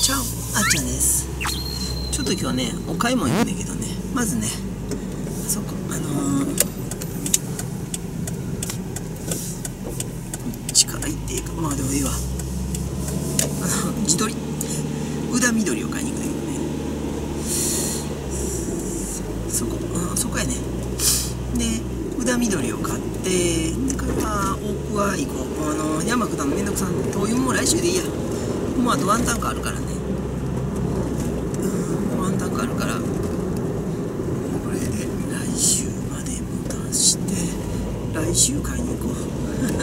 チャオ、あっちゃんです。ちょっと今日ね、お買い物行くんだけどね、まずね、そこ、こっちから行っていいか、まあでもいいわ。地鶏、宇田緑を買いに行くんだけどね。そこやね。で、宇田緑を買って、から奥は行こう。山下のめんどくさんで、灯油も来週でいいや。もうあとワンタンクあるからね。ワンタンクあるから、これで来週まで持たして、来週買いに行こう。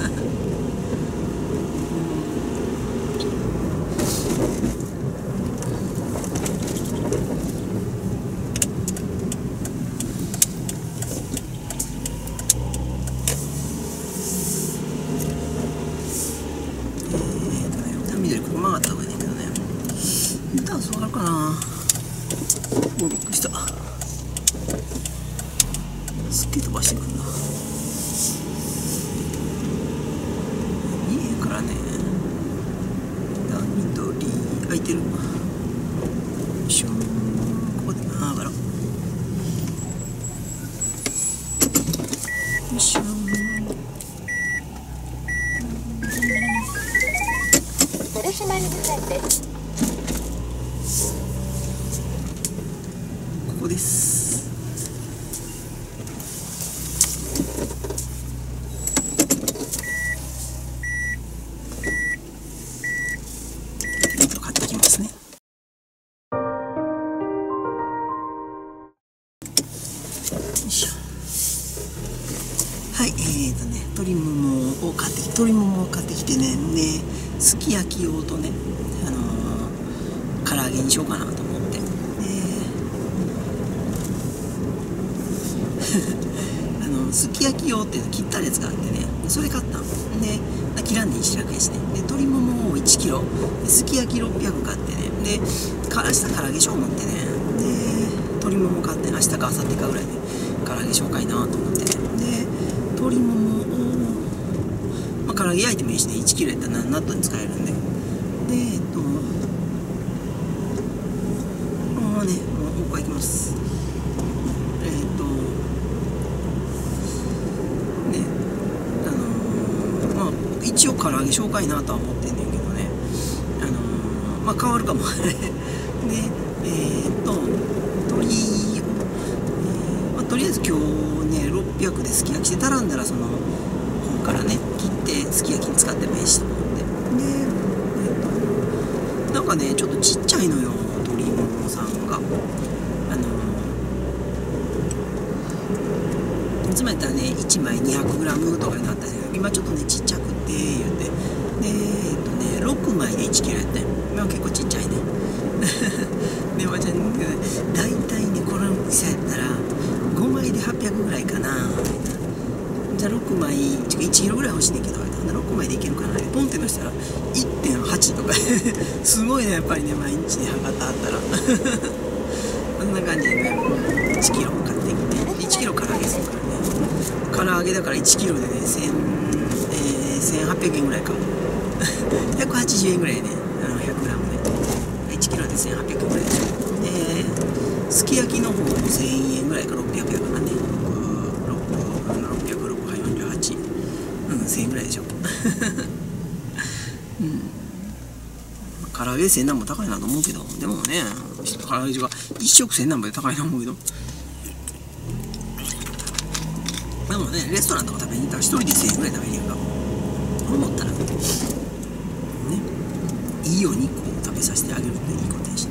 緑ここ曲がった方がいいんだけどね。歌そうなるかな。お、びっくりした。すっげえ飛ばしてくんな。見えへんからね。緑開いてる。よいしょ。ここでながら。よいしょ。 取締り線です。 ここです。買ってきますね。よいしょ。はい、鶏ももを買ってきてね、すき焼き用とね、唐揚げにしようかなと思って、すき焼き用って切ったやつがあってね、それ買ったんで、切らんで1楽やしね、で鶏ももを1キロ、すき焼き600買ってね、で明日唐揚げしよう思ってね、で鶏もも買って明日か明後日かぐらいで唐揚げしようかいなと思ってね、で鶏ももを、唐揚げ焼いてもいいしね、1キロやったら納豆に使えるんで、でもうここ行きます。一応唐揚げ紹介なとは思ってんねんけどね、変わるかも。で鶏を、とりあえず今日ね600ですき焼きして頼んだらその方からね切ってすき焼きに使ってもいいしと思って、でなんかねちょっとちっちゃいのよ鶏ももさんが。いつもやったらね1枚 200g とかになったけど、今ちょっとねちっちゃくって言って、で6枚で1キロやったよ。今結構ちっちゃいね。でおばちゃん大体ねこの大きさやったら5枚で800ぐらいかな。じゃあ6枚1キロぐらい欲しいねんけど、6枚でいけるかな。ポンってのしたら 1.8 とかすごいねやっぱりね、毎日ね測ったあったらこんな感じでね1キロ買ってきて、1キロ唐揚げするからね、唐揚げだから1キロでね1800円ぐらいか。180円ぐらいね、100g で1キロで1800円ぐらいでしょ。すき焼きの方も1000円ぐらいか、600円かなね。600、648、1000円ぐらいでしょ。唐揚げ1000何も高いなと思うけど、でもね唐揚げが1食1000何もで高いな思うけど、でもねレストランとか食べに行ったら1人で1000円ぐらい食べれるか思ったらね、いいお肉を食べさせてあげるっていいことやしね。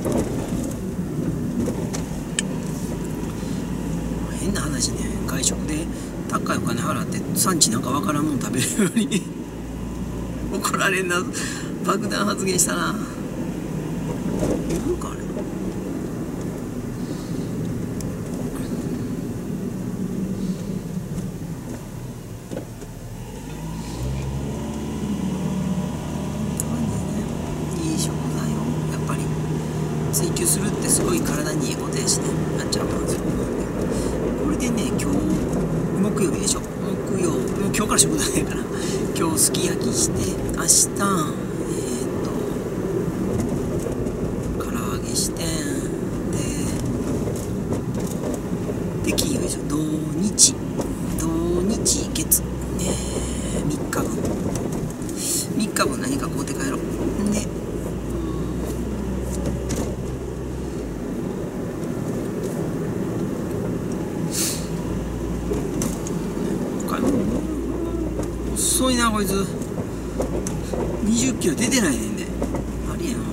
変な話ね、外食で高いお金払って産地なんかわからんもん食べるより怒られんな、爆弾発言したな。言うかあれ。追求するってすごい体にいいことやしね、なっちゃうからそう思うんで、これでね今日木曜日でしょ、木曜もう今日から仕事ないから今日すき焼きして、明日こいつ20キロ出てないねんで、ありえんわ。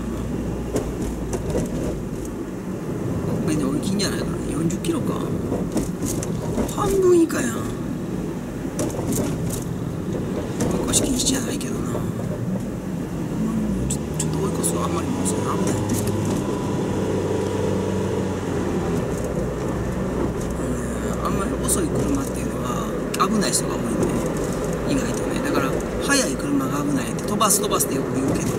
上に追い切んじゃないかな。40キロか、半分以下やん。追い越し禁止じゃないけどな。ちょっと追い越すわ。あんまりもうそれ危ない。あんまり遅い車っていうのは危ない人が多いんで、意外とね。だから速い車が危ないって飛ばすってよく言うけど、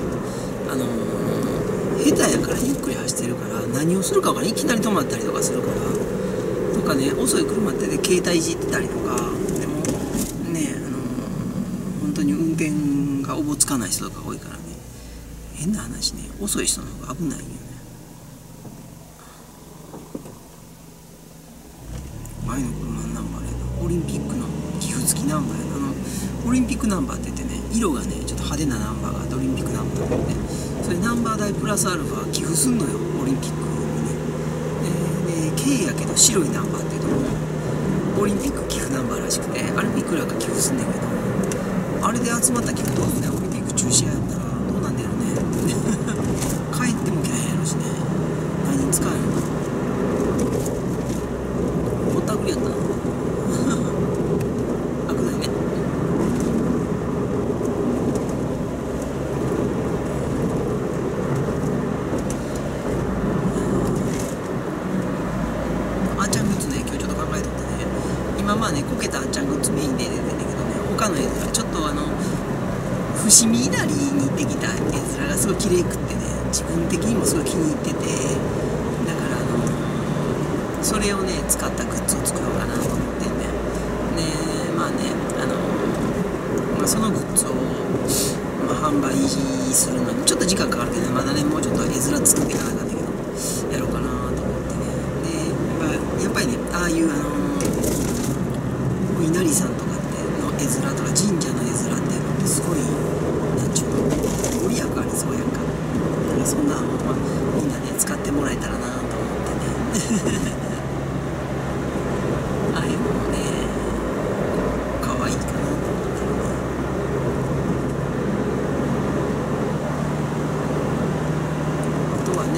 下手やからゆっくり走ってるから何をするか分からん。いきなり止まったりとかするからとかね。遅い車ってね、携帯いじってたりとか、でもね、本当に運転がおぼつかない人とか多いからね。変な話ね、遅い人の方が危ないんよね。前の車のナンバーでオリンピックの寄付付きナンバーやな。オリンピックナンバーって言ってね、色がねちょっと派手なナンバーがあってオリンピックナンバーって、それナンバー代プラスアルファ寄付すんのよ、オリンピックにね。で、軽やけど白いナンバーっていうのもオリンピック寄付ナンバーらしくて、あれもいくらか寄付すんねんけど、あれで集まった寄付どうすんねん。オリンピック中止やったらどうなんだよね帰ってもけへんやろしね。何に使えんの。ぼったくりやったな危ないね。あんちゃんグッズね、今日ちょっと考えとってね、今まあねこけたあんちゃんグッズメインで出てんだけどね、他の絵面ちょっと伏見稲荷に行ってきた絵面がすごい綺麗くってね、自分的にもすごい気に入ってて、だからそれをね使ったグッズを作ろうかなと思ってね。まあね、そのグッズを、販売するのにちょっと時間かかるけど、まだねもうちょっと絵面作っていかなかったけどやろうかなと思ってね。でやっぱりね、ああいうお稲荷さんとかっての絵面とか神社の絵面っていうのってすごいなんちゅうのご利益ありそうやんか。だからそんなのを、みんなね使ってもらえたらなと思ってねああいうのもね可愛いかなと思ってね。あとはね、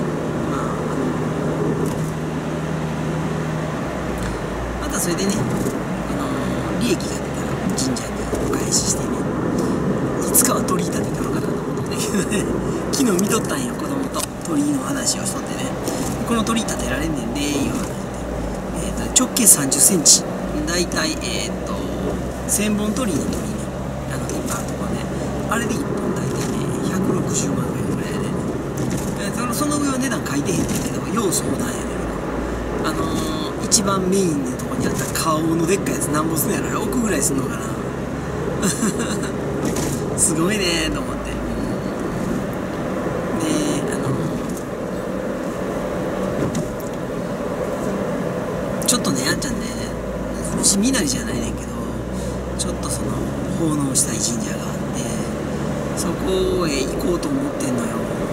またそれでね、利益が出たら神社にお返ししてね、いつかは鳥居立てたのかなと思ってね昨日見とったんよ、子供と鳥居の話をしとってね、この鳥居立てられんねんでいう話で、直径30センチ、だいたい1000本鳥居の鳥居ね、いっぱいあるとこね、あれで1本だいたいね160万円ぐらいでね、その上は値段書いてへんねんけど、要相談やねんけど、一番メインのとこにあった顔のでっかいやつなんぼすんのやろ、あれ億ぐらいすんのかなすごいねと思って。でちょっとね、あんちゃんね伏見稲荷じゃないねんけど、ちょっとその奉納したい神社があって、そこへ行こうと思ってんのよ。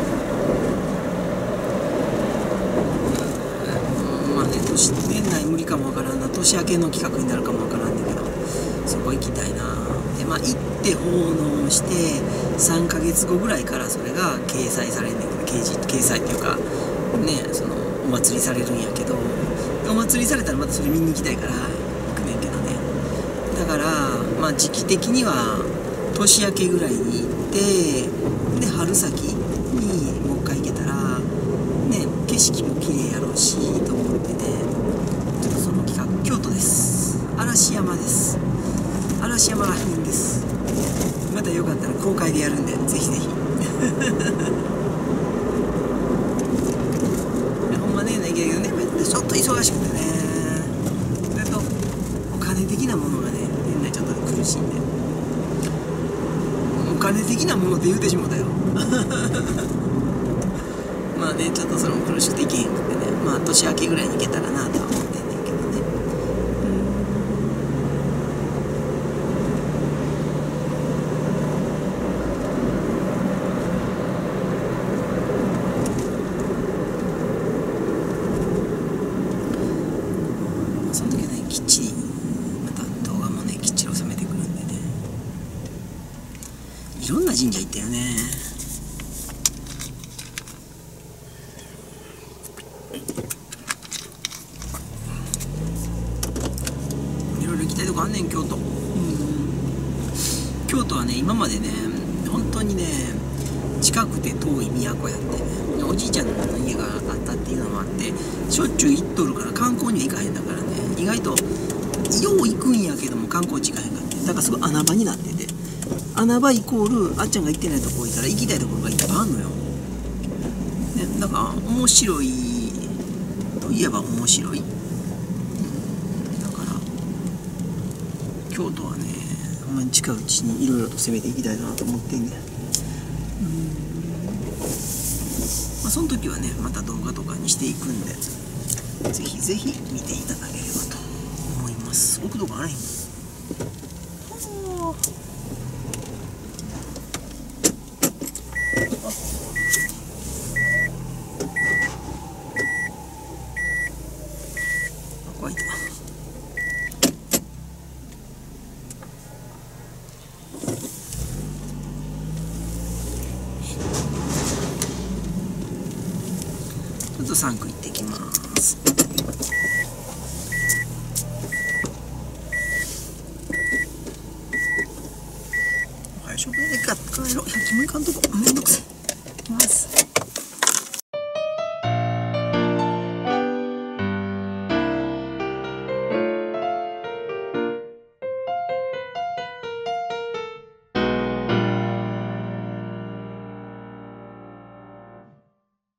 まあね、年内無理かもわからんな、年明けの企画になるかもわからんねんけど、そこ行きたいな。でまあ行って奉納して3ヶ月後ぐらいからそれが掲載されんねんけど、掲載っていうかね、そのお祭りされるんやけど、お祭りされたらまたそれ見に行きたいから行くねんけどね。だからまあ時期的には年明けぐらいに行って、で春先にもう一回行けたらね、景色も綺麗やろうしと思ってね、ちょっとその企画、京都です、嵐山です、嵐山らへんです。またよかったら公開でやるんでぜひぜひほんまね、ないけどね、ちょっと忙しくてね、それとお金的なものがね、年内ちょっと苦しいんで、お金的なものって言うてしもうたよまあね、ちょっとそれも苦しくていけへんくてね、まあ年明けぐらいに行けたらなとは思ってんねんけどね。その時はね、きっちりまた動画もねきっちり収めてくるんでね、 神社行ったよね。いろいろ行きたいとこあんねん京都。京都はね今までね本当にね近くて遠い都やって、おじいちゃんの家があったっていうのもあってしょっちゅう行っとるから観光には行かへんだからね、意外とよう行くんやけども観光地行かへんかって、だからすごい穴場になってて、穴場イコールあっちゃんが行ってないとこ多いから行きたいところがいっぱいあるのよ、ね、だから面白いといえば面白い、だから京都はねほんまに近いうちにいろいろと攻めていきたいなと思ってんね。まあ、その時はねまた動画とかにしていくんでぜひぜひ見ていただければと思います。奥とかあらへん。怖いと。ちょっと3区行ってきます。最初から帰ろう。100均も行かんとこめんどくせえ。